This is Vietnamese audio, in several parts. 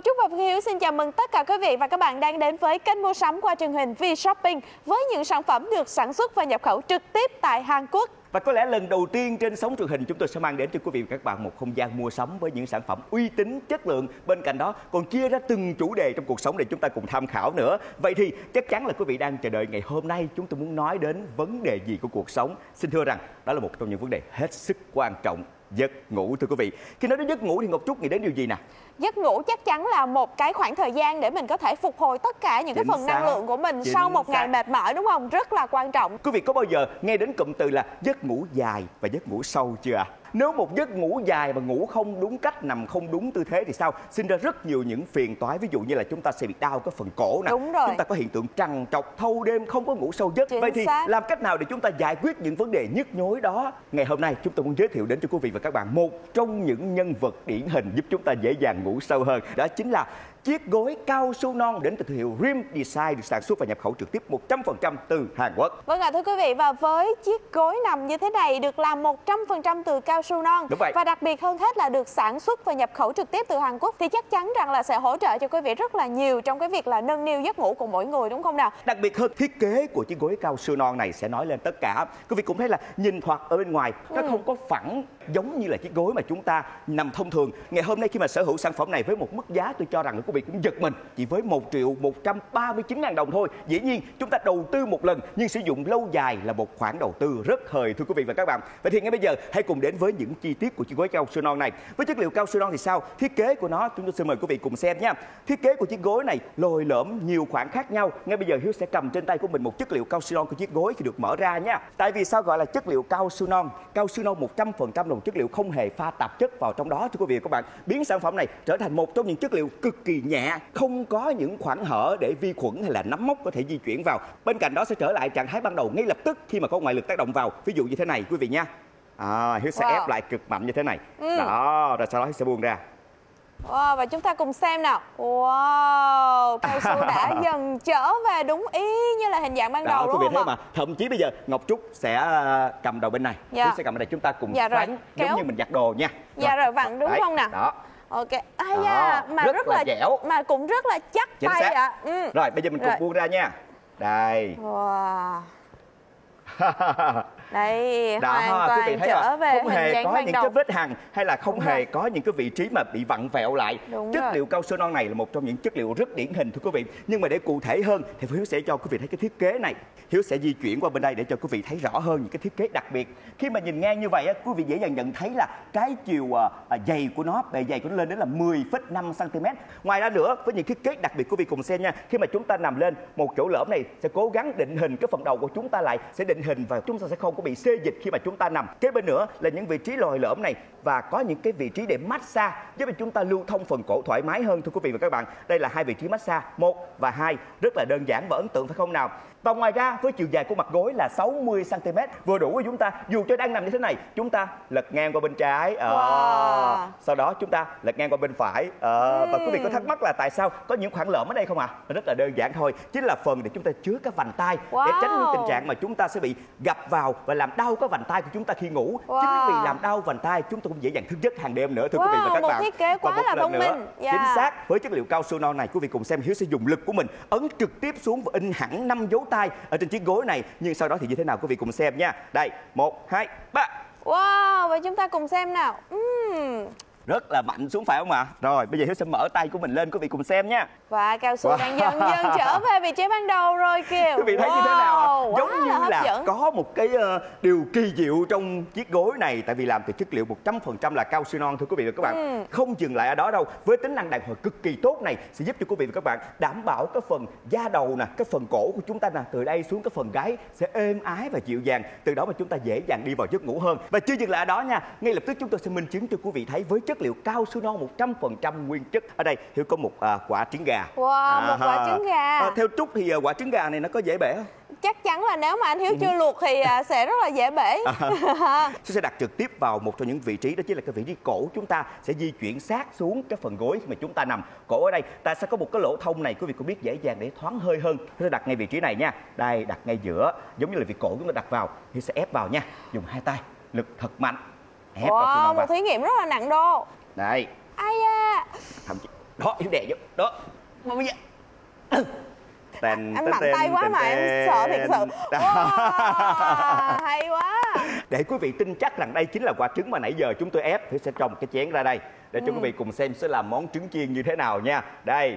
Ngọc Trúc và Phương Hiếu xin chào mừng tất cả quý vị và các bạn đang đến với kênh mua sắm qua truyền hình V-Shopping với những sản phẩm được sản xuất và nhập khẩu trực tiếp tại Hàn Quốc. Và có lẽ lần đầu tiên trên sóng truyền hình chúng tôi sẽ mang đến cho quý vị và các bạn một không gian mua sắm với những sản phẩm uy tín, chất lượng. Bên cạnh đó còn chia ra từng chủ đề trong cuộc sống để chúng ta cùng tham khảo nữa. Vậy thì chắc chắn là quý vị đang chờ đợi ngày hôm nay chúng tôi muốn nói đến vấn đề gì của cuộc sống. Xin thưa rằng đó là một trong những vấn đề hết sức quan trọng, giấc ngủ thưa quý vị. Khi nói đến giấc ngủ thì Ngọc Trúc nghĩ đến điều gì nè? Giấc ngủ chắc chắn là một cái khoảng thời gian để mình có thể phục hồi tất cả những cái phần năng lượng của mình sau một ngày mệt mỏi, đúng không? Rất là quan trọng. Quý vị có bao giờ nghe đến cụm từ là giấc ngủ dài và giấc ngủ sâu chưa ạ? Nếu một giấc ngủ dài mà ngủ không đúng cách, nằm không đúng tư thế thì sao? Sinh ra rất nhiều những phiền toái, ví dụ như là chúng ta sẽ bị đau cái phần cổ nè. Đúng rồi. Chúng ta có hiện tượng trằn trọc, thâu đêm, không có ngủ sâu giấc. Vậy thì làm cách nào để chúng ta giải quyết những vấn đề nhức nhối đó? Ngày hôm nay chúng tôi muốn giới thiệu đến cho quý vị và các bạn một trong những nhân vật điển hình giúp chúng ta dễ dàng ngủ sâu hơn. Đó chính là chiếc gối cao su non đến từ thương hiệu Dream Design, được sản xuất và nhập khẩu trực tiếp 100% từ Hàn Quốc. Vâng ạ, thưa quý vị, và với chiếc gối nằm như thế này được làm 100% từ cao su non. Đúng vậy. Và đặc biệt hơn hết là được sản xuất và nhập khẩu trực tiếp từ Hàn Quốc thì chắc chắn rằng là sẽ hỗ trợ cho quý vị rất là nhiều trong cái việc là nâng niu giấc ngủ của mỗi người, đúng không nào? Đặc biệt hơn, thiết kế của chiếc gối cao su non này sẽ nói lên tất cả. Quý vị cũng thấy là nhìn thoạt ở bên ngoài nó không có phẳng giống như là chiếc gối mà chúng ta nằm thông thường. Ngày hôm nay khi mà sở hữu sản phẩm này với một mức giá tôi cho rằng là quý vị cũng giật mình, chỉ với 1.139.000 đồng thôi. Dĩ nhiên chúng ta đầu tư một lần nhưng sử dụng lâu dài là một khoản đầu tư rất hời thưa quý vị và các bạn. Vậy thì ngay bây giờ hãy cùng đến với những chi tiết của chiếc gối cao su non này. Với chất liệu cao su non thì sao? Thiết kế của nó chúng tôi xin mời quý vị cùng xem nha. Thiết kế của chiếc gối này lồi lõm nhiều khoảng khác nhau. Ngay bây giờ Hiếu sẽ cầm trên tay của mình một chất liệu cao su non của chiếc gối khi được mở ra nha. Tại vì sao gọi là chất liệu cao su non? Cao su non 100% là một chất liệu không hề pha tạp chất vào trong đó thưa quý vị và các bạn, biến sản phẩm này trở thành một trong những chất liệu cực kỳ nhẹ, không có những khoảng hở để vi khuẩn hay là nấm mốc có thể di chuyển vào. Bên cạnh đó sẽ trở lại trạng thái ban đầu ngay lập tức khi mà có ngoại lực tác động vào, ví dụ như thế này quý vị nha. Hiếu sẽ ép lại cực mạnh như thế này. Đó, rồi sau đó Hiếu sẽ buông ra. Wow, và chúng ta cùng xem nào. Wow, cao su đã dần trở về đúng ý như là hình dạng ban đầu, đúng không? Quý vị thấy ạ? mà, thậm chí bây giờ Ngọc Trúc sẽ cầm đầu bên này, Hiếu sẽ cầm bên này, chúng ta cùng vặn giống như mình giặt đồ nha. Rồi vặn đúng không nào? Đó. Ok. Mà rất là dẻo, mà cũng rất là chắc tay ạ. Rồi bây giờ mình cùng buông ra nha. Đây. Wow. Đây, hoàn quý vị toàn thấy trở về không hề hình có ban những đầu. cái vết hằn hay là không hề có những cái vị trí mà bị vặn vẹo lại. Chất liệu cao su non này là một trong những chất liệu rất điển hình thưa quý vị. Nhưng mà để cụ thể hơn thì Hiếu sẽ cho quý vị thấy cái thiết kế này. Hiếu sẽ di chuyển qua bên đây để cho quý vị thấy rõ hơn những cái thiết kế đặc biệt. Khi mà nhìn ngang như vậy quý vị dễ dàng nhận thấy là cái chiều dày của nó, bề dày của nó lên đến là 10,5 cm. Ngoài ra nữa, với những thiết kế đặc biệt quý vị cùng xem nha. Khi mà chúng ta nằm lên, một chỗ lõm này sẽ cố gắng định hình cái phần đầu của chúng ta lại, sẽ định hình và chúng ta sẽ không có bị xê dịch khi mà chúng ta nằm. Kế bên nữa là những vị trí lồi lõm này và có những cái vị trí để massage giúp cho chúng ta lưu thông phần cổ thoải mái hơn thưa quý vị và các bạn. Đây là hai vị trí massage 1 và 2, rất là đơn giản và ấn tượng phải không nào? Và ngoài ra với chiều dài của mặt gối là 60 cm, vừa đủ của chúng ta dù cho đang nằm như thế này, chúng ta lật ngang qua bên trái, sau đó chúng ta lật ngang qua bên phải. Và quý vị có thắc mắc là tại sao có những khoảng lõm ở đây không ạ? Rất là đơn giản thôi, chính là phần để chúng ta chứa các vành tay để tránh những tình trạng mà chúng ta sẽ bị gập vào và làm đau các vành tay của chúng ta khi ngủ. Chính vì làm đau vành tay chúng ta cũng dễ dàng thức giấc hàng đêm nữa thưa quý vị và các bạn. Một thiết kế quá là thông minh. Chính xác, với chất liệu cao su non này quý vị cùng xem, Hiếu sẽ dùng lực của mình ấn trực tiếp xuống và in hẳn 5 dấu tay ở trên chiếc gối này. Nhưng sau đó thì như thế nào quý vị cùng xem nha. Đây, 1, 2, 3. Wow, vậy chúng ta cùng xem nào. Rất là mạnh xuống phải không ạ? Rồi bây giờ Hiếu sẽ mở tay của mình lên, quý vị cùng xem nha. Và cao su đang dần dần trở về vị trí ban đầu rồi kìa. Quý vị thấy như thế nào ạ? Giống như là có một cái điều kỳ diệu trong chiếc gối này, tại vì làm từ chất liệu 100% là cao su non thưa quý vị và các bạn. Không dừng lại ở đó đâu, với tính năng đàn hồi cực kỳ tốt này sẽ giúp cho quý vị và các bạn đảm bảo cái phần da đầu nè, cái phần cổ của chúng ta nè, từ đây xuống cái phần gáy sẽ êm ái và dịu dàng, từ đó mà chúng ta dễ dàng đi vào giấc ngủ hơn. Và chưa dừng lại ở đó nha, ngay lập tức chúng tôi sẽ minh chứng cho quý vị thấy với chất liệu cao su non 100% nguyên chất. Ở đây Hiếu có một quả trứng gà. Wow, một quả trứng gà. Theo Trúc thì quả trứng gà này nó có dễ bể không? Chắc chắn là nếu mà anh Hiếu chưa luộc thì sẽ rất là dễ bể. Sẽ đặt trực tiếp vào một trong những vị trí, đó chính là cái vị trí cổ. Chúng ta sẽ di chuyển sát xuống cái phần gối khi mà chúng ta nằm. Cổ ở đây ta sẽ có một cái lỗ thông này, quý vị cũng biết, dễ dàng để thoáng hơi hơn. Sẽ đặt ngay vị trí này nha. Đây, đặt ngay giữa, giống như là vị cổ chúng ta đặt vào. Thì sẽ ép vào nha, dùng hai tay, lực thật mạnh. Ép vào một thí nghiệm rất là nặng đô. Đây. Ai da. Thậm chí Đó, Hiếu đè vô. Đó. Bây giờ. Anh mạnh tay quá mà em sợ thiệt sự. Wow, hay quá. Để quý vị tin chắc rằng đây chính là quả trứng mà nãy giờ chúng tôi ép, thì sẽ cho một cái chén ra đây để cho quý vị cùng xem sẽ làm món trứng chiên như thế nào nha. Đây.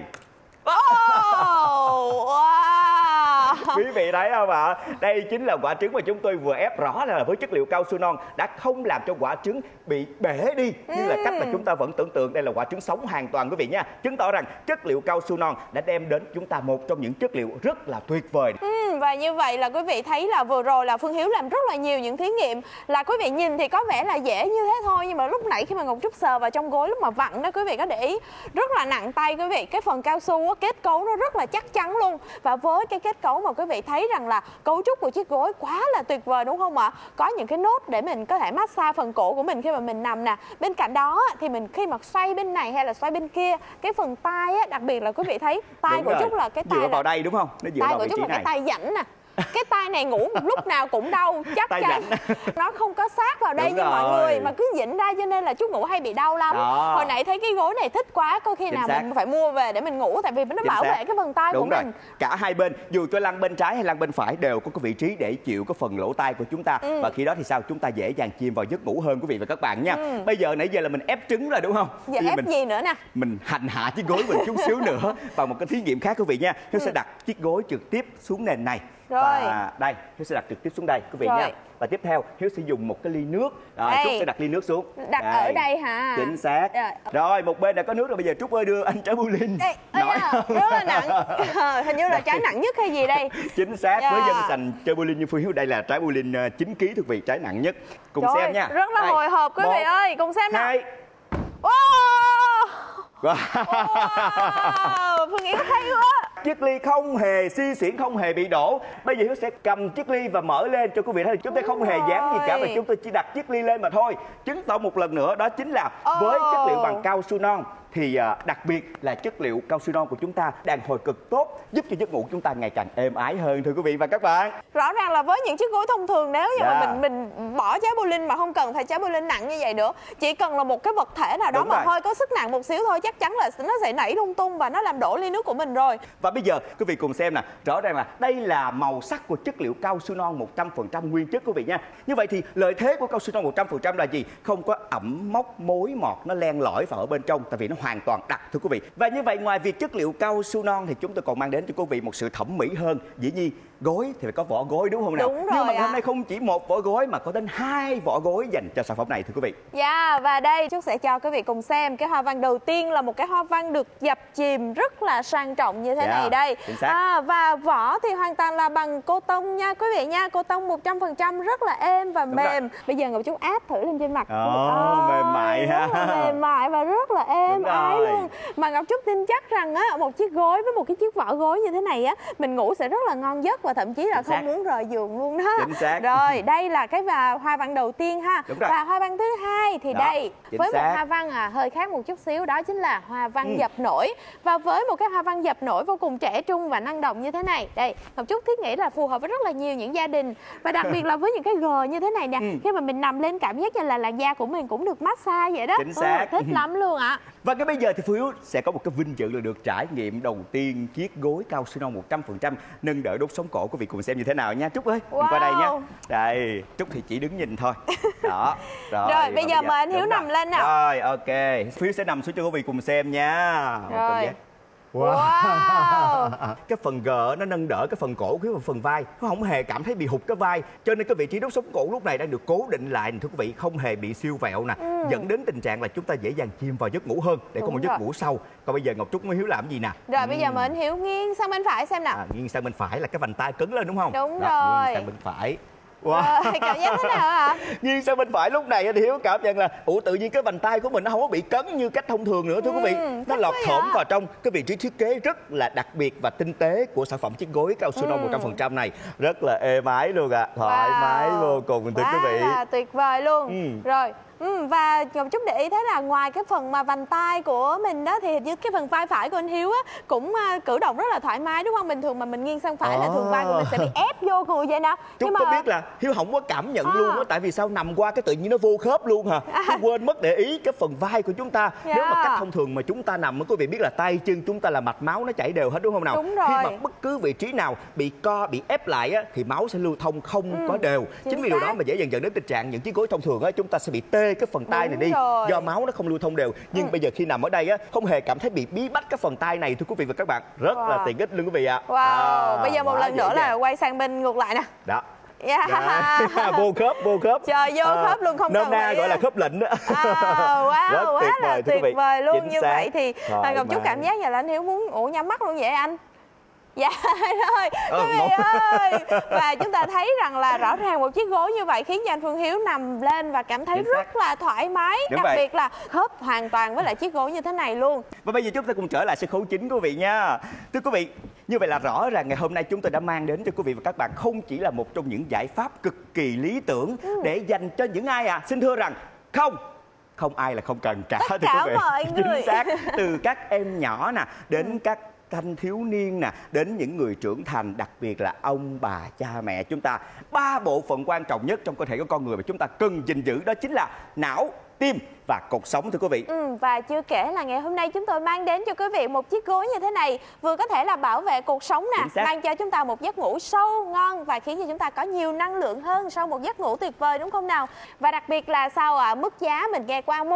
Wow. Quý vị thấy không ạ? Đây chính là quả trứng mà chúng tôi vừa ép, rõ là với chất liệu cao su non đã không làm cho quả trứng bị bể đi như là cách mà chúng ta vẫn tưởng tượng. Đây là quả trứng sống hoàn toàn quý vị nha, chứng tỏ rằng chất liệu cao su non đã đem đến chúng ta một trong những chất liệu rất là tuyệt vời. Và như vậy là quý vị thấy là vừa rồi là Phương Hiếu làm rất là nhiều những thí nghiệm, là quý vị nhìn thì có vẻ là dễ như thế thôi, nhưng mà lúc nãy khi mà Ngọc Trúc sờ vào trong gối lúc mà vặn đó, quý vị có để ý rất là nặng tay quý vị. Cái phần cao su kết cấu nó rất là chắc chắn luôn, và với cái kết cấu mà quý vị thấy rằng là cấu trúc của chiếc gối quá là tuyệt vời đúng không ạ? Có những cái nốt để mình có thể massage phần cổ của mình khi mà mình nằm nè. Bên cạnh đó thì mình khi mà xoay bên này hay là xoay bên kia, cái phần tai đặc biệt là quý vị thấy tai của Trúc là cái tai dựa vào đây đúng không? Nó dựa tai vào của vị Trúc trí là này. cái tai rãnh nè. Cái tai này ngủ một lúc nào cũng đau, chắc chắn nó không có sát vào đây như mọi người mà cứ dịnh ra, cho nên là Trúc ngủ hay bị đau lắm. Hồi nãy thấy cái gối này thích quá, có khi nào mình phải mua về để mình ngủ, tại vì nó bảo vệ cái phần tai của mình. Cả hai bên, dù cho lăn bên trái hay lăn bên phải đều có cái vị trí để chịu cái phần lỗ tai của chúng ta, và khi đó thì sao chúng ta dễ dàng chìm vào giấc ngủ hơn quý vị và các bạn nha. Bây giờ nãy giờ là mình ép trứng rồi đúng không? Giờ ép gì nữa nè? Mình hành hạ chiếc gối mình chút xíu nữa bằng một cái thí nghiệm khác quý vị nha. Hiếu sẽ đặt chiếc gối trực tiếp xuống nền này. Rồi. Và đây, Hiếu sẽ đặt trực tiếp xuống đây quý vị nha. Và tiếp theo Hiếu sẽ dùng một cái ly nước. Trúc sẽ đặt ly nước xuống. Đặt ở đây hả? Chính xác. Rồi một bên đã có nước rồi, bây giờ Trúc ơi đưa anh trái bowling. Nổi rất là nặng. Hình như là trái nặng nhất hay gì đây? Chính xác, với dân sành chơi bowling như Phương Hiếu, đây là trái bowling 9 kg thuộc vị trái nặng nhất. Cùng xem nha. Rất là hồi hộp quý vị ơi, cùng xem nào. 2. Phương Hiếu hay quá. Chiếc ly không hề xi xuyển, không hề bị đổ. Bây giờ Hiếu sẽ cầm chiếc ly và mở lên cho quý vị thấy. Chúng ta không hề dán gì cả, mà chúng tôi chỉ đặt chiếc ly lên mà thôi. Chứng tỏ một lần nữa đó chính là với chất liệu bằng cao su non thì đặc biệt là chất liệu cao su non của chúng ta đang hồi cực tốt, giúp cho giấc ngủ chúng ta ngày càng êm ái hơn thưa quý vị và các bạn. Rõ ràng là với những chiếc gối thông thường, nếu như mà mình bỏ trái bowling mà không cần phải trái bowling nặng như vậy nữa, chỉ cần là một cái vật thể nào đó mà hơi có sức nặng một xíu thôi, chắc chắn là nó sẽ nảy lung tung và nó làm đổ ly nước của mình rồi. Và bây giờ quý vị cùng xem nè, rõ ràng là đây là màu sắc của chất liệu cao su non 100% nguyên chất quý vị nha. Như vậy thì lợi thế của cao su non 100% là gì? Không có ẩm mốc mối mọt nó len lỏi vào ở bên trong, tại vì nó hoàn toàn đặc thưa quý vị. Và như vậy ngoài việc chất liệu cao su non thì chúng tôi còn mang đến cho quý vị một sự thẩm mỹ hơn. Dĩ nhiên gối thì phải có vỏ gối đúng không nào? Đúng rồi. Nhưng mà hôm nay không chỉ một vỏ gối mà có đến 2 vỏ gối dành cho sản phẩm này thưa quý vị. Và đây Trúc sẽ cho quý vị cùng xem cái hoa văn đầu tiên là một cái hoa văn được dập chìm rất là sang trọng như thế này đây. Và vỏ thì hoàn toàn là bằng cô tông nha quý vị nha, cô tông 100% rất là êm và mềm. Bây giờ Ngọc Trúc áp thử lên trên mặt. Mềm mại ha. Rất là mềm mại và rất là êm ái luôn. Mà Ngọc Trúc tin chắc rằng một chiếc gối với một cái chiếc vỏ gối như thế này mình ngủ sẽ rất là ngon giấc và thậm chí là không muốn rời giường luôn đó. Chính xác. Rồi, đây là cái hoa văn đầu tiên ha. Và hoa văn thứ hai thì đây với một hoa văn hơi khác một chút xíu, đó chính là hoa văn dập nổi. Và với một cái hoa văn dập nổi vô cùng trẻ trung và năng động như thế này, đây Ngọc Trúc thiết nghĩ là phù hợp với rất là nhiều những gia đình, và đặc biệt là với những cái gờ như thế này nè, khi mà mình nằm lên cảm giác như là làn da của mình cũng được massage vậy đó. Chính xác. Thích lắm luôn ạ. Và cái bây giờ thì Phương Hiếu sẽ có một cái vinh dự là được trải nghiệm đầu tiên chiếc gối cao su non 100% nâng đỡ đốt sống cổ. Quý vị cùng xem như thế nào nha. Trúc ơi, qua đây nha. Đây, Trúc thì chỉ đứng nhìn thôi. Đó. Rồi bây giờ mời anh Hiếu nằm lên nào. Rồi, ok. Phương Hiếu sẽ nằm xuống cho quý vị cùng xem nha. Rồi. Wow. Cái phần gờ nó nâng đỡ cái phần cổ và phần vai, nó không hề cảm thấy bị hụt cái vai, cho nên cái vị trí đốt sống cổ lúc này đang được cố định lại thưa quý vị, không hề bị siêu vẹo nè, dẫn đến tình trạng là chúng ta dễ dàng chìm vào giấc ngủ hơn để có một giấc ngủ sâu. Còn bây giờ Ngọc Trúc mới Hiếu làm gì nè? Rồi bây giờ mời anh Hiếu nghiêng sang bên phải xem nào. Nghiêng sang bên phải là cái vành tay cứng lên đúng không? Đúng rồi. Nghiêng sang bên phải. Cảm giác thế nào ạ? Nghiêng sang bên phải lúc này thì Hiếu cảm nhận là tự nhiên cái vành tay của mình nó không có bị cấn như cách thông thường nữa thưa quý vị. Nó lọt thỏm vào trong cái vị trí thiết kế rất là đặc biệt và tinh tế của sản phẩm chiếc gối cao su non 100% này. Rất là êm ái luôn ạ. Thoải mái vô cùng thưa quý vị. Là tuyệt vời luôn. Rồi Và Ngọc Trúc để ý thấy là ngoài cái phần mà vành tay của mình đó thì cái phần vai phải của anh Hiếu á cũng cử động rất là thoải mái đúng không? Bình thường mà mình nghiêng sang phải là thường vai của mình sẽ bị ép vô người vậy nè. Trúc có biết là Hiếu không có cảm nhận luôn á, tại vì sao nằm qua cái tự nhiên nó vô khớp luôn hả? Hiếu quên mất để ý cái phần vai của chúng ta. Nếu mà cách thông thường mà chúng ta nằm, quý vị biết là tay chân chúng ta là mạch máu nó chảy đều hết đúng không nào? Đúng rồi. Khi mà bất cứ vị trí nào bị co, bị ép lại á thì máu sẽ lưu thông không có đều. Chính vì điều đó mà dễ dàng dẫn đến tình trạng những chiếc gối thông thường á chúng ta sẽ bị tê cái phần tay này đi do máu nó không lưu thông đều. Nhưng bây giờ khi nằm ở đây á không hề cảm thấy bị bí bách cái phần tay này thưa quý vị và các bạn, rất là tiện ích luôn quý vị ạ. Bây giờ một lần nữa là quay sang bên ngược lại nè. Đó. Vô khớp. Trời, vô khớp luôn, không cần phải gọi là khớp lệnh đó. Wow, quá là tuyệt vời luôn. Chính như xác. Vậy thì Ngọc Trúc cảm giác như là anh Hiếu muốn nhắm mắt luôn vậy anh. Dạ thôi, quý vị ơi. Và chúng ta thấy rằng là rõ ràng một chiếc gối như vậy khiến cho anh Phương Hiếu nằm lên và cảm thấy rất là thoải mái. Đặc biệt là khớp hoàn toàn với lại chiếc gối như thế này luôn. Và bây giờ chúng ta cùng trở lại sân khấu chính quý vị nha. Thưa quý vị, như vậy là rõ ràng ngày hôm nay chúng tôi đã mang đến cho quý vị và các bạn không chỉ là một trong những giải pháp cực kỳ lý tưởng để dành cho những ai xin thưa rằng không ai là không cần cả. Tất cả mọi người. Chính xác, từ các em nhỏ nè đến các thanh thiếu niên nè đến những người trưởng thành, đặc biệt là ông bà cha mẹ chúng ta. 3 bộ phận quan trọng nhất trong cơ thể của con người mà chúng ta cần gìn giữ đó chính là não, tim và cột sống thưa quý vị. Và chưa kể là ngày hôm nay chúng tôi mang đến cho quý vị một chiếc gối như thế này, vừa có thể là bảo vệ cột sống nè, mang cho chúng ta một giấc ngủ sâu ngon và khiến cho chúng ta có nhiều năng lượng hơn sau một giấc ngủ tuyệt vời đúng không nào? Và đặc biệt là sao mức giá mình nghe qua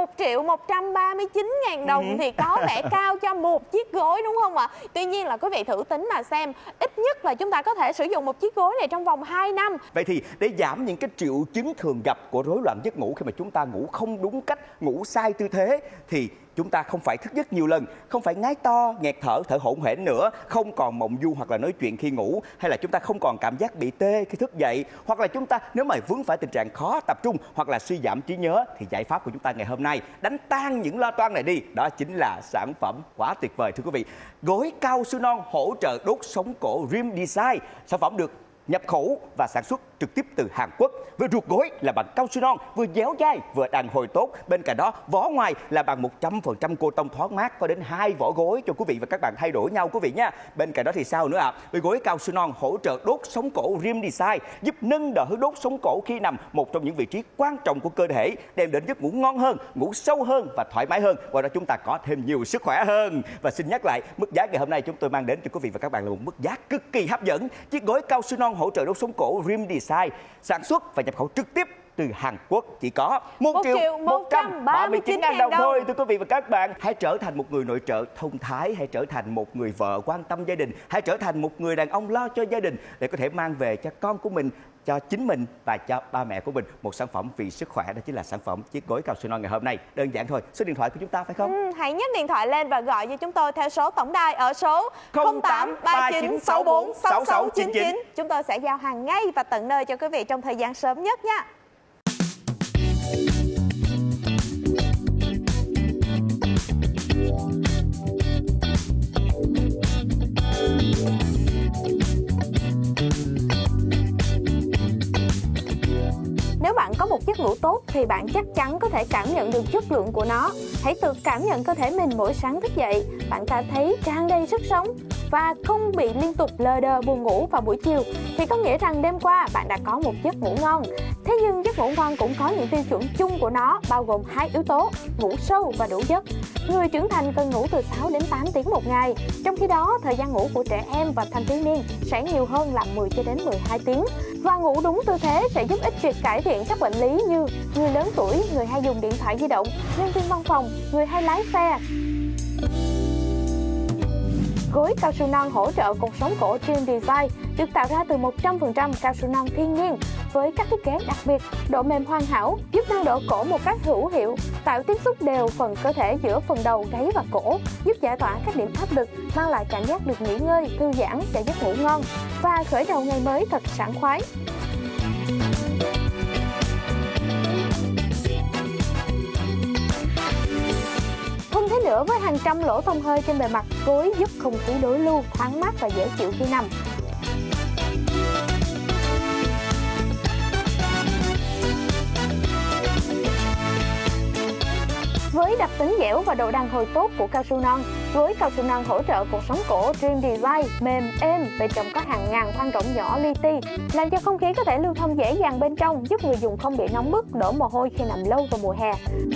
1.139.000 đồng thì có vẻ cao cho một chiếc gối đúng không ạ? Tuy nhiên là quý vị thử tính mà xem, ít nhất là chúng ta có thể sử dụng một chiếc gối này trong vòng 2 năm. Vậy thì để giảm những cái triệu chứng thường gặp của rối loạn giấc ngủ khi mà chúng ta ngủ không đúng cách, ngủ sai tư thế thì chúng ta không phải thức giấc nhiều lần, không phải ngáy to, nghẹt thở, thở hổn hển nữa, không còn mộng du hoặc là nói chuyện khi ngủ, hay là chúng ta không còn cảm giác bị tê khi thức dậy, hoặc là chúng ta nếu mà vướng phải tình trạng khó tập trung hoặc là suy giảm trí nhớ thì giải pháp của chúng ta ngày hôm nay đánh tan những lo toan này đi, đó chính là sản phẩm quá tuyệt vời thưa quý vị. Gối cao su non hỗ trợ đốt sống cổ Rim Design. Sản phẩm được nhập khẩu và sản xuất trực tiếp từ Hàn Quốc. Với ruột gối là bằng cao su non, vừa dẻo dai vừa đàn hồi tốt. Bên cạnh đó, vỏ ngoài là bằng 100% cô tông thoáng mát, có đến 2 vỏ gối cho quý vị và các bạn thay đổi nhau quý vị nha. Bên cạnh đó thì sao nữa ạ? Với gối cao su non hỗ trợ đốt sống cổ Rim Design, giúp nâng đỡ đốt sống cổ khi nằm một trong những vị trí quan trọng của cơ thể, đem đến giấc ngủ ngon hơn, ngủ sâu hơn và thoải mái hơn. Qua đó chúng ta có thêm nhiều sức khỏe hơn. Và xin nhắc lại, mức giá ngày hôm nay chúng tôi mang đến cho quý vị và các bạn là một mức giá cực kỳ hấp dẫn. Chiếc gối cao su non hỗ trợ đốt sống cổ Rim Design sản xuất và nhập khẩu trực tiếp từ Hàn Quốc chỉ có 1.139.000 đồng thôi thưa quý vị và các bạn. Hãy trở thành một người nội trợ thông thái, hãy trở thành một người vợ quan tâm gia đình, hãy trở thành một người đàn ông lo cho gia đình để có thể mang về cho con của mình, cho chính mình và cho ba mẹ của mình một sản phẩm vì sức khỏe, đó chính là sản phẩm chiếc gối cao su non ngày hôm nay. Đơn giản thôi, số điện thoại của chúng ta phải không? Hãy nhấc điện thoại lên và gọi cho chúng tôi theo số tổng đài ở số 0839646699. Chúng tôi sẽ giao hàng ngay và tận nơi cho quý vị trong thời gian sớm nhất nha. Nếu bạn có một giấc ngủ tốt thì bạn chắc chắn có thể cảm nhận được chất lượng của nó. Hãy tự cảm nhận cơ thể mình mỗi sáng thức dậy, bạn cảm thấy tràn đầy sức sống và không bị liên tục lờ đờ buồn ngủ vào buổi chiều thì có nghĩa rằng đêm qua bạn đã có một giấc ngủ ngon. Thế nhưng giấc ngủ ngon cũng có những tiêu chuẩn chung của nó, bao gồm 2 yếu tố: ngủ sâu và đủ giấc. Người trưởng thành cần ngủ từ 6 đến 8 tiếng một ngày, trong khi đó thời gian ngủ của trẻ em và thanh thiếu niên sẽ nhiều hơn là 10 cho đến 12 tiếng. Và ngủ đúng tư thế sẽ giúp ích việc cải thiện các bệnh lý như người lớn tuổi, người hay dùng điện thoại di động, nhân viên văn phòng, người hay lái xe. Gối cao su non hỗ trợ cột sống cổ Rim Design được tạo ra từ 100% cao su non thiên nhiên với các thiết kế đặc biệt, độ mềm hoàn hảo, giúp nâng đỡ cổ một cách hữu hiệu, tạo tiếp xúc đều phần cơ thể giữa phần đầu, gáy và cổ, giúp giải tỏa các điểm áp lực, mang lại cảm giác được nghỉ ngơi, thư giãn cho giấc ngủ ngon và khởi đầu ngày mới thật sảng khoái. Hơn thế nữa, với hàng trăm lỗ thông hơi trên bề mặt, gối giúp không khí đối lưu, thoáng mát và dễ chịu khi nằm. Với đặc tính dẻo và độ đàn hồi tốt của cao su non, gối cao su non hỗ trợ cuộc sống cổ Dream Design mềm, êm, bên trong có hàng ngàn khoang rỗng nhỏ li ti, làm cho không khí có thể lưu thông dễ dàng bên trong, giúp người dùng không bị nóng bức, đổ mồ hôi khi nằm lâu vào mùa hè.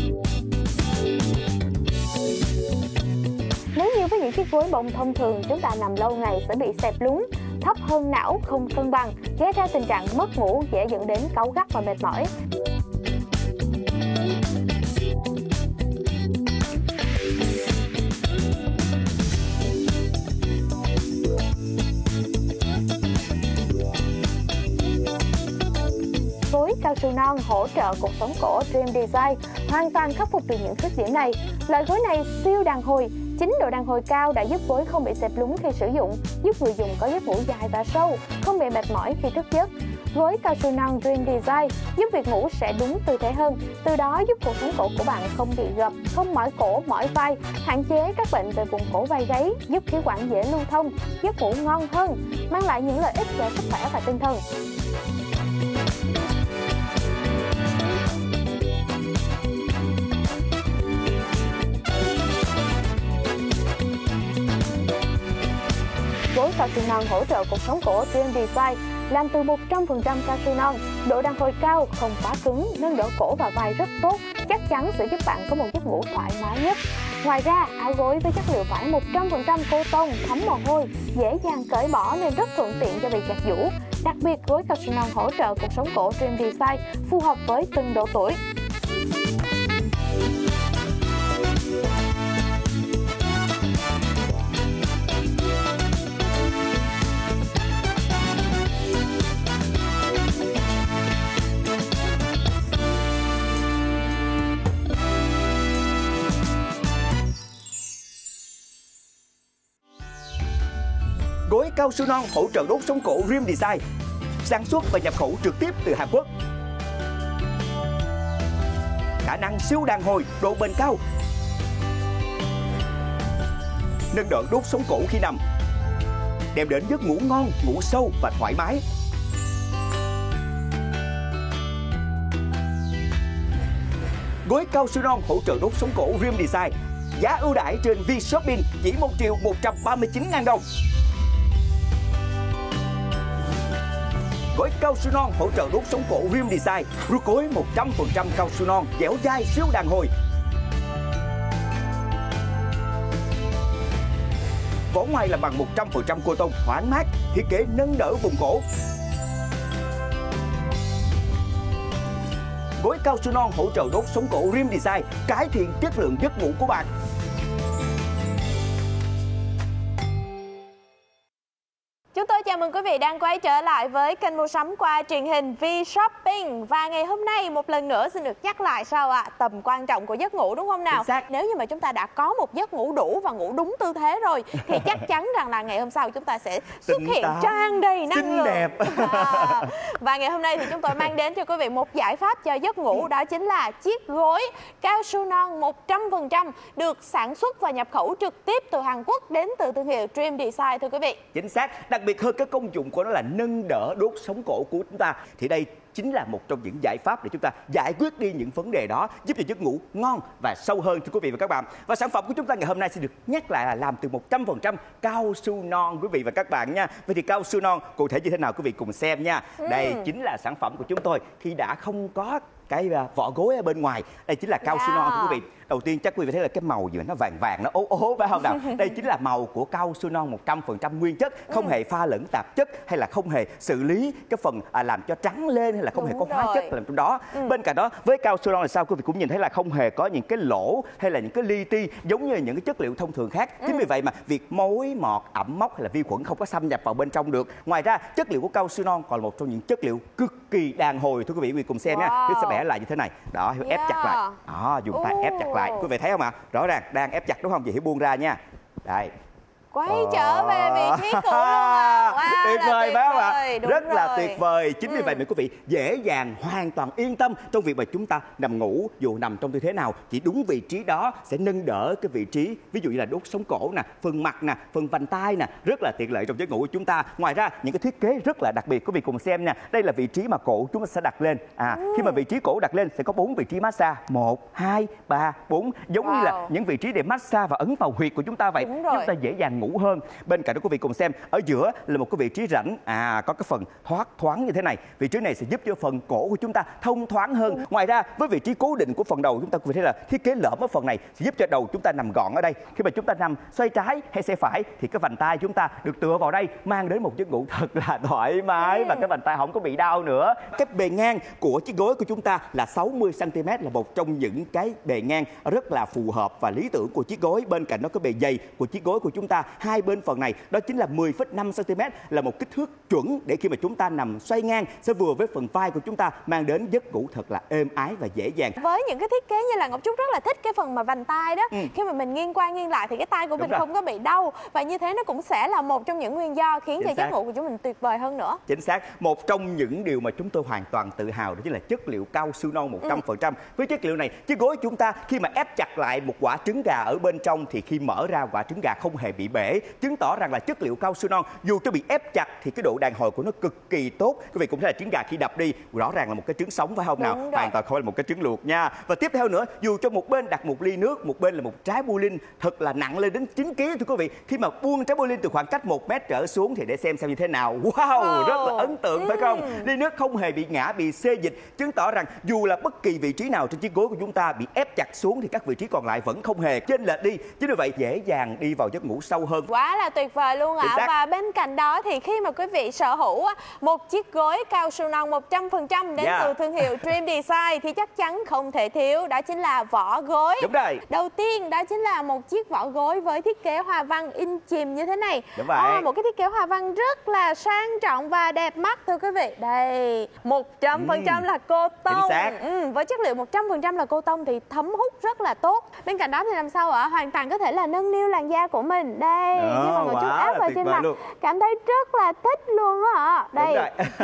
Nếu như với những chiếc gối bông thông thường, chúng ta nằm lâu ngày sẽ bị xẹp lún, thấp hơn não, không cân bằng, gây ra tình trạng mất ngủ, dễ dẫn đến cáu gắt và mệt mỏi. Gối cao su non hỗ trợ cuộc sống cổ Dream Design hoàn toàn khắc phục được những khuyết điểm này. Loại gối này siêu đàn hồi, chính độ đàn hồi cao đã giúp gối không bị xẹp lún khi sử dụng, giúp người dùng có giấc ngủ dài và sâu, không bị mệt mỏi khi thức giấc. Gối cao su non Dream Design giúp việc ngủ sẽ đúng tư thế hơn, từ đó giúp cuộc sống cổ của bạn không bị gập, không mỏi cổ, mỏi vai, hạn chế các bệnh về vùng cổ vai gáy, giúp khí quản dễ lưu thông, giấc ngủ ngon hơn, mang lại những lợi ích cho sức khỏe và tinh thần. Gối cao su non hỗ trợ cuộc sống cổ Dream Design làm từ 100% cao su non, độ đàn hồi cao, không quá cứng, nâng đỡ cổ và vai rất tốt, chắc chắn sẽ giúp bạn có một giấc ngủ thoải mái nhất. Ngoài ra, áo gối với chất liệu vải 100% cotton, thấm mồ hôi, dễ dàng cởi bỏ nên rất thuận tiện cho việc giặt giũ. Đặc biệt, gối cao su non hỗ trợ cuộc sống cổ Dream Design phù hợp với từng độ tuổi. Gối cao su non hỗ trợ đốt sống cổ Dream Design, sản xuất và nhập khẩu trực tiếp từ Hàn Quốc. Khả năng siêu đàn hồi, độ bền cao, nâng đỡ đốt sống cổ khi nằm, đem đến giấc ngủ ngon, ngủ sâu và thoải mái. Gối cao su non hỗ trợ đốt sống cổ Dream Design, giá ưu đãi trên Vshopping chỉ 1.139.000 đồng. Gối cao su non hỗ trợ đốt sống cổ Dream Design, ruột gối 100% cao su non, dẻo dai, siêu đàn hồi. Vỏ ngoài là bằng 100% cotton thoáng mát, thiết kế nâng đỡ vùng cổ. Gối cao su non hỗ trợ đốt sống cổ Dream Design, cải thiện chất lượng giấc ngủ của bạn. Chúng tôi chào mừng quý vị đang quay trở lại với kênh mua sắm qua truyền hình Vshopping. Và ngày hôm nay một lần nữa xin được nhắc lại sao ạ? Tầm quan trọng của giấc ngủ đúng không nào? Nếu như mà chúng ta đã có một giấc ngủ đủ và ngủ đúng tư thế rồi thì chắc chắn rằng là ngày hôm sau chúng ta sẽ xuất hiện tràn đầy năng lượng. Đẹp. Và ngày hôm nay thì chúng tôi mang đến cho quý vị một giải pháp cho giấc ngủ, đó chính là chiếc gối cao su non 100% được sản xuất và nhập khẩu trực tiếp từ Hàn Quốc đến từ thương hiệu Dream Design thưa quý vị. Chính xác, đặc biệt hơn cái công dụng của nó là nâng đỡ đốt sống cổ của chúng ta. Thì đây chính là một trong những giải pháp để chúng ta giải quyết đi những vấn đề đó, giúp cho giấc ngủ ngon và sâu hơn thưa quý vị và các bạn. Và sản phẩm của chúng ta ngày hôm nay sẽ được nhắc lại là làm từ 100% cao su non quý vị và các bạn nha. Vậy thì cao su non cụ thể như thế nào quý vị cùng xem nha. Đây chính là sản phẩm của chúng tôi khi đã không có cái vỏ gối ở bên ngoài. Đây chính là cao su non thưa quý vị. Đầu tiên chắc quý vị thấy là cái màu gì mà nó vàng vàng, nó ố ố phải không nào? Đây chính là màu của cao su non 100% nguyên chất, không hề pha lẫn tạp chất hay là không hề xử lý cái phần làm cho trắng lên, hay là không hề có hóa chất làm trong đó. Bên cạnh đó với cao su non là sao quý vị cũng nhìn thấy là không hề có những cái lỗ hay là những cái li ti giống như những cái chất liệu thông thường khác. Chính vì vậy mà việc mối mọt, ẩm mốc hay là vi khuẩn không có xâm nhập vào bên trong được. Ngoài ra chất liệu của cao su non còn là một trong những chất liệu cực kỳ đàn hồi thưa quý vị cùng xem nha. Hiếu sẽ vẽ lại như thế này. Đó, Hiếu ép chặt lại. Đó, dùng tay ép chặt lại. Quý vị thấy không ạ? Rõ ràng đang ép chặt đúng không? Vậy Hiếu buông ra nha. Đây. Quay trở về vị trí cũ luôn à. Wow, tuyệt vời phải không ạ? Rất là rồi. tuyệt vời. Chính vì vậy mà quý vị dễ dàng hoàn toàn yên tâm trong việc mà chúng ta nằm ngủ, dù nằm trong tư thế nào, chỉ đúng vị trí đó sẽ nâng đỡ cái vị trí, ví dụ như là đốt sống cổ nè, phần mặt nè, phần vành tai nè, rất là tiện lợi trong giấc ngủ của chúng ta. Ngoài ra những cái thiết kế rất là đặc biệt, quý vị cùng xem nha. Đây là vị trí mà cổ chúng ta sẽ đặt lên. Khi mà vị trí cổ đặt lên sẽ có 4 vị trí massage, 1, 2, 3, 4, giống như là những vị trí để massage và ấn vào huyệt của chúng ta vậy. Chúng ta dễ dàng ngủ hơn. Bên cạnh đó quý vị cùng xem, ở giữa là một cái vị trí rãnh, có cái phần thoáng như thế này. Vị trí này sẽ giúp cho phần cổ của chúng ta thông thoáng hơn. Ngoài ra với vị trí cố định của phần đầu, chúng ta có thể là thiết kế lõm ở phần này sẽ giúp cho đầu chúng ta nằm gọn ở đây. Khi mà chúng ta nằm xoay trái hay xoay phải thì cái vành tai chúng ta được tựa vào đây, mang đến một giấc ngủ thật là thoải mái và cái vành tai không có bị đau nữa. Cái bề ngang của chiếc gối của chúng ta là 60 cm, là một trong những cái bề ngang rất là phù hợp và lý tưởng của chiếc gối. Bên cạnh đó cái bề dày của chiếc gối của chúng ta, hai bên phần này đó chính là 10,5 cm, là một kích thước chuẩn để khi mà chúng ta nằm xoay ngang sẽ vừa với phần vai của chúng ta, mang đến giấc ngủ thật là êm ái và dễ dàng. Với những cái thiết kế như là Ngọc Trúc rất là thích cái phần mà vành tai đó, khi mà mình nghiêng qua nghiêng lại thì cái tai của mình không có bị đau, và như thế nó cũng sẽ là một trong những nguyên do khiến cho giấc ngủ của chúng mình tuyệt vời hơn nữa. Chính xác. Một trong những điều mà chúng tôi hoàn toàn tự hào đó chính là chất liệu cao su non 100%. Với chất liệu này, chiếc gối chúng ta khi mà ép chặt lại một quả trứng gà ở bên trong thì khi mở ra quả trứng gà không hề bị bể, chứng tỏ rằng là chất liệu cao su non dù cho bị ép chặt thì cái độ đàn hồi của nó cực kỳ tốt. Quý vị cũng thấy là trứng gà khi đập đi rõ ràng là một cái trứng sống phải không nào? Hoàn toàn không phải là một cái trứng luộc nha. Và tiếp theo nữa, dù cho một bên đặt một ly nước, một bên là một trái bowling thật là nặng lên đến 9 kg thưa quý vị, khi mà buông trái bowling từ khoảng cách 1 mét trở xuống thì để xem như thế nào. Wow, rất là ấn tượng phải không? Ly nước không hề bị ngã, bị xê dịch, chứng tỏ rằng dù là bất kỳ vị trí nào trên chiếc gối của chúng ta bị ép chặt xuống thì các vị trí còn lại vẫn không hề chênh lệch đi. Chính vì vậy dễ dàng đi vào giấc ngủ sâu hơn. Quá là tuyệt vời luôn ạ. Và bên cạnh đó thì khi mà quý vị sở hữu một chiếc gối cao su non 100% đến từ thương hiệu Dream Design thì chắc chắn không thể thiếu đó chính là vỏ gối. Đúng rồi. Đầu tiên đó chính là một chiếc vỏ gối với thiết kế hoa văn in chìm như thế này. Đúng vậy. Một cái thiết kế hoa văn rất là sang trọng và đẹp mắt thưa quý vị. Đây, 100% là cô tông. Với chất liệu 100% là cô tông thì thấm hút rất là tốt. Bên cạnh đó thì làm sao ạ? Hoàn toàn có thể là nâng niu làn da của mình. Đây, khi mà ngồi chút áp vào trên mặt cảm thấy rất là thích luôn á ạ. Đây.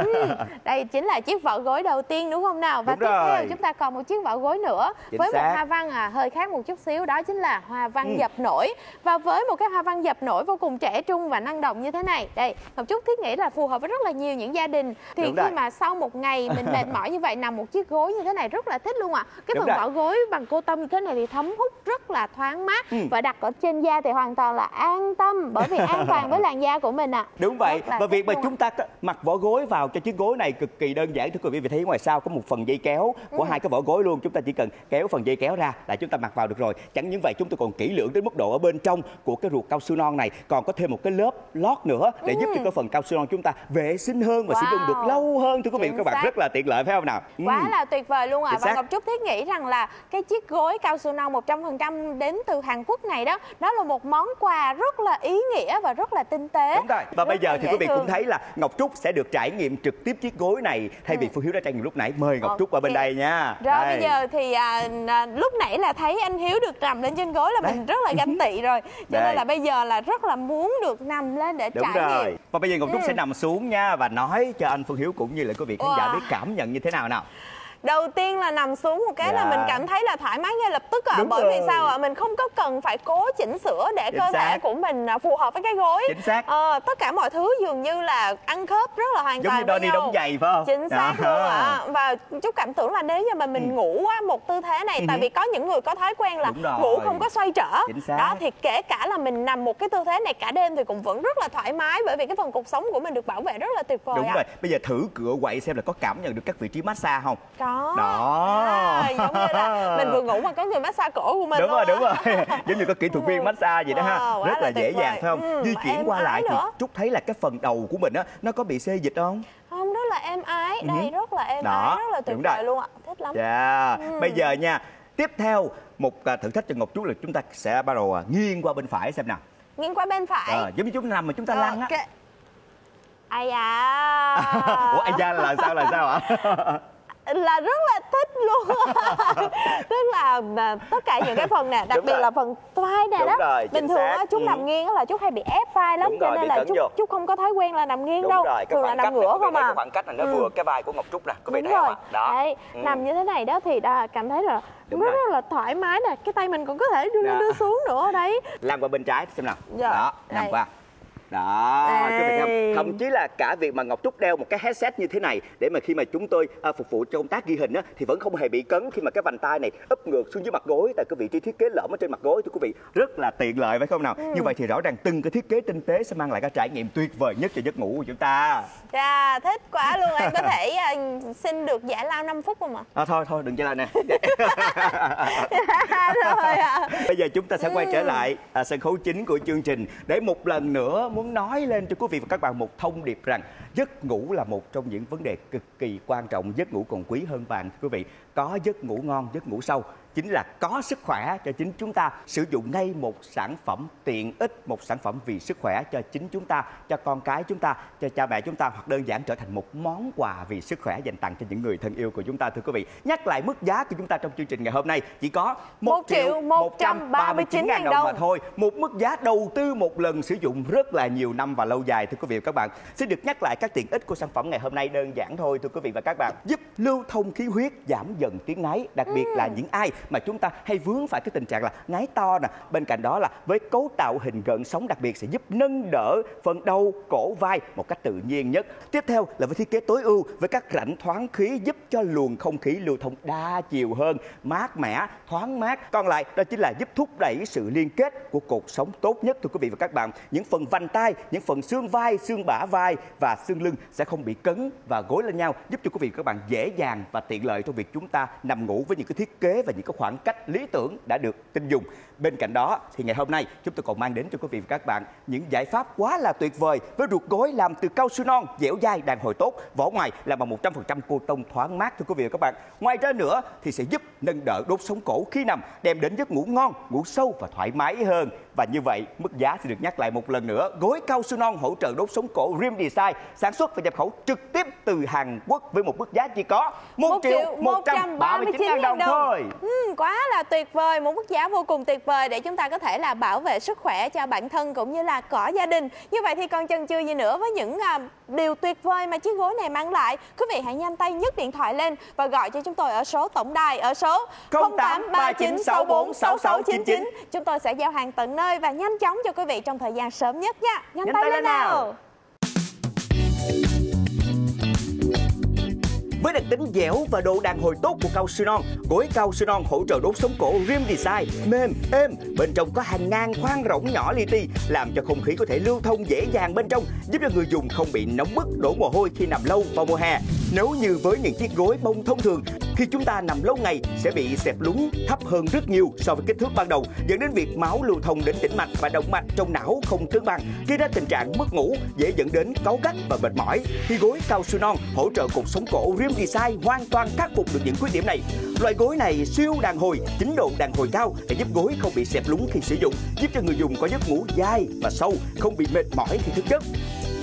Đây chính là chiếc vỏ gối đầu tiên đúng không nào? Và tiếp theo chúng ta còn một chiếc vỏ gối nữa với một hoa văn hơi khác một chút xíu, đó chính là hoa văn dập nổi. Và với một cái hoa văn dập nổi vô cùng trẻ trung và năng động như thế này, đây, Ngọc Trúc thiết nghĩ là phù hợp với rất là nhiều những gia đình. Thì khi mà sau một ngày mình mệt mỏi như vậy, nằm một chiếc gối như thế này rất là thích luôn ạ. Cái phần vỏ gối bằng cô tông như thế này thì thấm hút rất là thoáng mát, và đặt ở trên da thì hoàn toàn là an tâm, bởi vì an toàn với làn da của mình ạ. Đúng vậy. Và việc mà chúng ta mặc vỏ gối vào cho chiếc gối này cực kỳ đơn giản thưa quý vị. Vì thấy ngoài sau có một phần dây kéo của hai cái vỏ gối luôn, chúng ta chỉ cần kéo phần dây kéo ra là chúng ta mặc vào được rồi. Chẳng những vậy, chúng tôi còn kỹ lưỡng đến mức độ ở bên trong của cái ruột cao su non này còn có thêm một cái lớp lót nữa để giúp cho cái phần cao su non chúng ta vệ sinh hơn và sử dụng được lâu hơn thưa quý vị. Các bạn rất là tiện lợi phải không nào? Quá là tuyệt vời luôn ạ. Và Ngọc Trúc thiết nghĩ rằng là cái chiếc gối cao su non 100% đến từ Hàn Quốc này đó là một món quà rất là ý nghĩa và rất là tinh tế. Đúng rồi. Và bây giờ thì quý vị cũng thấy là Ngọc Trúc sẽ được trải nghiệm trực tiếp chiếc gối này thay vì Phương Hiếu đã trải nghiệm lúc nãy. Mời Ngọc Trúc qua bên đây nha. Rồi bây giờ thì lúc nãy là thấy anh Hiếu được nằm lên trên gối là mình rất là ganh tị rồi, cho nên là bây giờ là rất là muốn được nằm lên để trải nghiệm. Và bây giờ Ngọc Trúc sẽ nằm xuống nha và nói cho anh Phương Hiếu cũng như là quý vị khán giả biết cảm nhận như thế nào nào. Đầu tiên là nằm xuống một cái là mình cảm thấy là thoải mái ngay lập tức ạ. Bởi vì sao ạ? Mình không có cần phải cố chỉnh sửa để cơ thể của mình phù hợp với cái gối. Chính xác. Tất cả mọi thứ dường như là ăn khớp rất là hoàn toàn giống như đôi đi đóng giày phải không? Chính xác luôn ạ. Và Trúc cảm tưởng là nếu như mà mình ngủ một tư thế này, tại vì có những người có thói quen là ngủ không có xoay trở. Đó thì kể cả là mình nằm một cái tư thế này cả đêm thì cũng vẫn rất là thoải mái, bởi vì cái phần cột sống của mình được bảo vệ rất là tuyệt vời. Đúng rồi. Bây giờ thử cựa quậy xem là có cảm nhận được các vị trí massage không? Đó. Giống như là mình vừa ngủ mà có người massage cổ của mình. Đúng rồi. Giống như có kỹ thuật viên massage vậy đó ha. Rất là dễ dàng phải không? Di chuyển qua lại thì Trúc thấy là cái phần đầu của mình á, nó có bị xê dịch không? Không, rất là êm ái. Đây rất là êm ái, rất là tuyệt vời luôn ạ. Thích lắm. Bây giờ nha, tiếp theo một thử thách cho Ngọc Trúc là chúng ta sẽ bắt đầu nghiêng qua bên phải xem nào. Nghiêng qua bên phải. Giống như chúng ta nằm mà chúng ta lăn á. Ai da. Ủa ai da là sao ạ? là rất là thích luôn. Tức là tất cả những cái phần nè, đặc biệt là phần vai nè đó. Rồi, bình thường á Trúc nằm nghiêng á là Trúc hay bị ép vai lắm, cho nên là Trúc không có thói quen là nằm nghiêng đâu. Thường là nằm ngửa không à. Khoảng cách này nó vừa cái vai của Ngọc Trúc nè, có bị đúng thấy rồi. không ạ? Đó. Đấy, nằm như thế này đó thì cảm thấy là rất là thoải mái nè, cái tay mình còn có thể đưa lên đưa xuống nữa đấy. Làm qua bên trái xem nào. Dạ. Đó, nằm qua. Đó, các bạn thấy không? Thậm chí là cả việc mà Ngọc Trúc đeo một cái headset như thế này để mà khi mà chúng tôi phục vụ cho công tác ghi hình á, thì vẫn không hề bị cấn khi mà cái vành tay này úp ngược xuống dưới mặt gối, tại cái vị trí thiết kế lõm ở trên mặt gối thưa quý vị rất là tiện lợi phải không nào? Như vậy thì rõ ràng từng cái thiết kế tinh tế sẽ mang lại cái trải nghiệm tuyệt vời nhất cho giấc ngủ của chúng ta. Dạ, thích quá luôn. Em có thể xin được giải lao 5 phút không ạ? Thôi đừng giải lao nè. Rồi Bây giờ chúng ta sẽ quay trở lại sân khấu chính của chương trình để một lần nữa muốn nói lên cho quý vị và các bạn một thông điệp rằng giấc ngủ là một trong những vấn đề cực kỳ quan trọng. Giấc ngủ còn quý hơn vàng quý vị. Có giấc ngủ ngon, giấc ngủ sâu chính là có sức khỏe cho chính chúng ta. Sử dụng ngay một sản phẩm tiện ích, một sản phẩm vì sức khỏe cho chính chúng ta, cho con cái chúng ta, cho cha mẹ chúng ta, hoặc đơn giản trở thành một món quà vì sức khỏe dành tặng cho những người thân yêu của chúng ta thưa quý vị. Nhắc lại mức giá của chúng ta trong chương trình ngày hôm nay chỉ có 1.139.000 đồng mà thôi. Một mức giá đầu tư một lần, sử dụng rất là nhiều năm và lâu dài thưa quý vị và các bạn. Xin được nhắc lại các tiện ích của sản phẩm ngày hôm nay đơn giản thôi thưa quý vị và các bạn. Giúp lưu thông khí huyết, giảm dần tiếng ngáy, đặc biệt là những ai mà chúng ta hay vướng phải cái tình trạng là ngáy to nè. Bên cạnh đó là với cấu tạo hình gợn sóng đặc biệt sẽ giúp nâng đỡ phần đầu, cổ, vai một cách tự nhiên nhất. Tiếp theo là với thiết kế tối ưu với các rãnh thoáng khí giúp cho luồng không khí lưu thông đa chiều hơn, mát mẻ, thoáng mát. Còn lại đó chính là giúp thúc đẩy sự liên kết của cột sống tốt nhất thưa quý vị và các bạn. Những phần vành tay, những phần xương vai, xương bả vai và xương lưng sẽ không bị cấn và gối lên nhau, giúp cho quý vị và các bạn dễ dàng và tiện lợi trong việc chúng ta nằm ngủ với những cái thiết kế và những cái khoảng cách lý tưởng đã được tin dùng. Bên cạnh đó thì ngày hôm nay chúng tôi còn mang đến cho quý vị và các bạn những giải pháp quá là tuyệt vời với ruột gối làm từ cao su non, dẻo dai, đàn hồi tốt, vỏ ngoài là bằng 100% cô tông thoáng mát thưa quý vị và các bạn. Ngoài ra nữa thì sẽ giúp nâng đỡ đốt sống cổ khi nằm, đem đến giấc ngủ ngon, ngủ sâu và thoải mái hơn. Và như vậy mức giá sẽ được nhắc lại một lần nữa. Gối cao su non hỗ trợ đốt sống cổ Rim Design sản xuất và nhập khẩu trực tiếp từ Hàn Quốc với một mức giá chỉ có 1.139.000 đồng thôi. Quá là tuyệt vời, một mức giá vô cùng tuyệt vời để chúng ta có thể là bảo vệ sức khỏe cho bản thân cũng như là cả gia đình. Như vậy thì còn chần chừ gì nữa với những điều tuyệt vời mà chiếc gối này mang lại. Quý vị hãy nhanh tay nhấc điện thoại lên và gọi cho chúng tôi ở số tổng đài ở số 0839646699. Chúng tôi sẽ giao hàng tận nơi và nhanh chóng cho quý vị trong thời gian sớm nhất nha. Nhanh tay lên nào. Với đặc tính dẻo và độ đàn hồi tốt của cao su non, gối cao su non hỗ trợ đốt sống cổ Rim Design mềm, êm. Bên trong có hàng ngàn khoang rỗng nhỏ li ti, làm cho không khí có thể lưu thông dễ dàng bên trong, giúp cho người dùng không bị nóng bức, đổ mồ hôi khi nằm lâu vào mùa hè. Nếu như với những chiếc gối bông thông thường, khi chúng ta nằm lâu ngày sẽ bị xẹp lún thấp hơn rất nhiều so với kích thước ban đầu, dẫn đến việc máu lưu thông đến tĩnh mạch và động mạch trong não không cân bằng, gây ra tình trạng mất ngủ, dễ dẫn đến cáu gắt và mệt mỏi. Thì gối cao su non hỗ trợ cột sống cổ Rim Design hoàn toàn khắc phục được những khuyết điểm này. Loại gối này siêu đàn hồi, chính độ đàn hồi cao để giúp gối không bị xẹp lún khi sử dụng, giúp cho người dùng có giấc ngủ dài và sâu, không bị mệt mỏi khi thức giấc.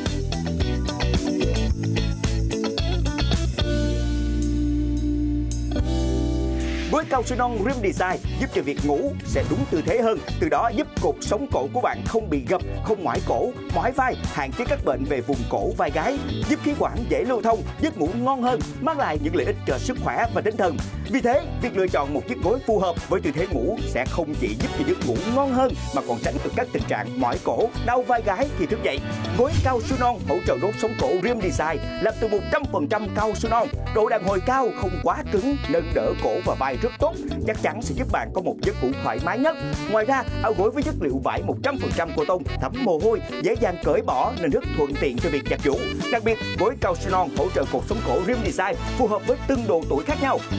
Với cao su non Rim Design giúp cho việc ngủ sẽ đúng tư thế hơn, từ đó giúp cột sống cổ của bạn không bị gập, không mỏi cổ, mỏi vai, hạn chế các bệnh về vùng cổ vai gáy, giúp khí quản dễ lưu thông, giấc ngủ ngon hơn, mang lại những lợi ích cho sức khỏe và tinh thần. Vì thế, việc lựa chọn một chiếc gối phù hợp với tư thế ngủ sẽ không chỉ giúp cho giấc ngủ ngon hơn mà còn tránh được các tình trạng mỏi cổ, đau vai gáy khi thức dậy. Gối cao su non hỗ trợ đốt sống cổ Rim Design làm từ 100% cao su non, độ đàn hồi cao, không quá cứng, nâng đỡ cổ và vai rất tốt, chắc chắn sẽ giúp bạn có một giấc ngủ thoải mái nhất. Ngoài ra, áo gối với chất liệu vải 100% cô tông, thấm mồ hôi, dễ dàng cởi bỏ nên rất thuận tiện cho việc giặt giũ. Đặc biệt, gối cao su non hỗ trợ cột sống cổ Rim Design phù hợp với từng độ tuổi khác nhau.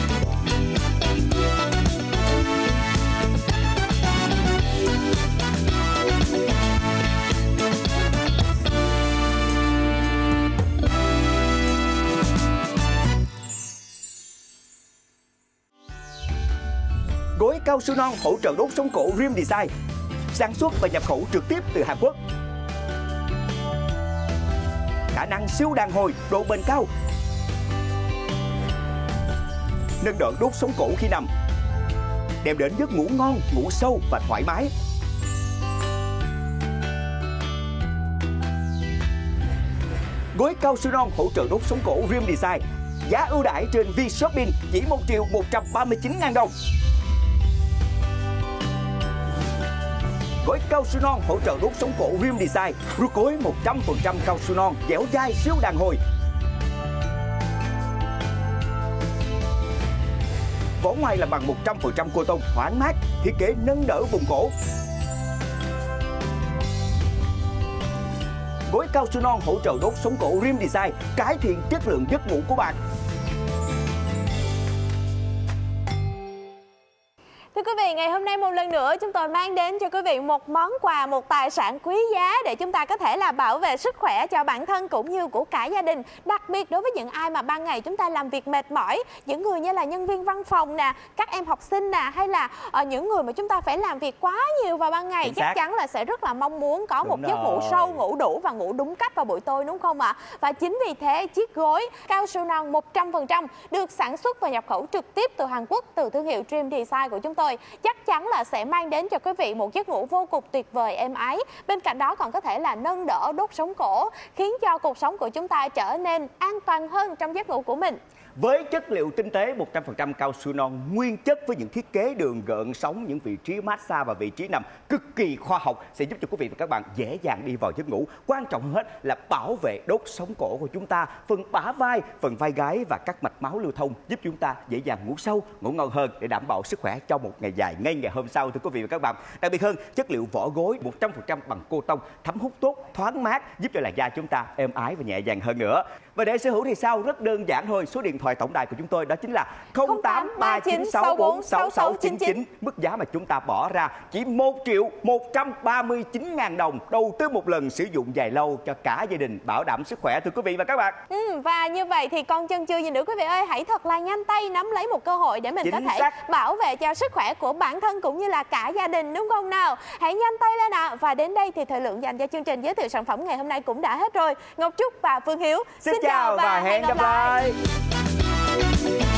Gối cao su non hỗ trợ đốt sống cổ Rim Design sản xuất và nhập khẩu trực tiếp từ Hàn Quốc. Khả năng siêu đàn hồi, độ bền cao. nâng đỡ đốt sống cổ khi nằm, đem đến giấc ngủ ngon, ngủ sâu và thoải mái. Gối cao su non hỗ trợ đốt sống cổ Dream Design, giá ưu đãi trên Vshopping chỉ 1.139.000 đồng. Gối cao su non hỗ trợ đốt sống cổ Dream Design, ruột gối 100% cao su non, dẻo dai siêu đàn hồi. Vỏ ngoài là bằng 100% cotton thoáng mát, thiết kế nâng đỡ vùng cổ. Gối cao su non hỗ trợ đốt sống cổ Dream Design, cải thiện chất lượng giấc ngủ của bạn. Thưa quý vị, ngày hôm nay một lần nữa chúng tôi mang đến cho quý vị một món quà, một tài sản quý giá để chúng ta có thể là bảo vệ sức khỏe cho bản thân cũng như của cả gia đình. Đặc biệt đối với những ai mà ban ngày chúng ta làm việc mệt mỏi, những người như là nhân viên văn phòng nè, các em học sinh nè, hay là những người mà chúng ta phải làm việc quá nhiều vào ban ngày, chắc chắn là sẽ rất là mong muốn có một giấc ngủ sâu, ngủ đủ và ngủ đúng cách vào buổi tối, đúng không ạ? Và chính vì thế chiếc gối cao su non 100% được sản xuất và nhập khẩu trực tiếp từ Hàn Quốc, từ thương hiệu Dream Design của chúng tôi, chắc chắn là sẽ mang đến cho quý vị một giấc ngủ vô cùng tuyệt vời, êm ái. Bên cạnh đó còn có thể là nâng đỡ đốt sống cổ, khiến cho cuộc sống của chúng ta trở nên an toàn hơn trong giấc ngủ của mình. Với chất liệu tinh tế 100% cao su non nguyên chất, với những thiết kế đường gợn sóng, những vị trí massage và vị trí nằm cực kỳ khoa học sẽ giúp cho quý vị và các bạn dễ dàng đi vào giấc ngủ. Quan trọng hơn hết là bảo vệ đốt sống cổ của chúng ta, phần bả vai, phần vai gáy và các mạch máu lưu thông, giúp chúng ta dễ dàng ngủ sâu, ngủ ngon hơn để đảm bảo sức khỏe cho một ngày dài ngay ngày hôm sau, thưa quý vị và các bạn. Đặc biệt hơn, chất liệu vỏ gối 100% bằng cotton, thấm hút tốt, thoáng mát, giúp cho làn da chúng ta êm ái và nhẹ nhàng hơn nữa. Và để sở hữu thì sao? Rất đơn giản thôi. Số điện thoại tổng đài của chúng tôi đó chính là 0839646699. Mức giá mà chúng ta bỏ ra chỉ 1.139.000 đồng, đầu tư một lần, sử dụng dài lâu cho cả gia đình, bảo đảm sức khỏe, thưa quý vị và các bạn. Và như vậy thì con chân chưa gì nữa quý vị ơi, hãy thật là nhanh tay nắm lấy một cơ hội để mình có thể bảo vệ cho sức khỏe của bản thân cũng như là cả gia đình, đúng không nào? Hãy nhanh tay lên ạ. Và đến đây thì thời lượng dành cho chương trình giới thiệu sản phẩm ngày hôm nay cũng đã hết rồi. Ngọc Trúc và Phương Hiếu Xin chào và hẹn gặp lại.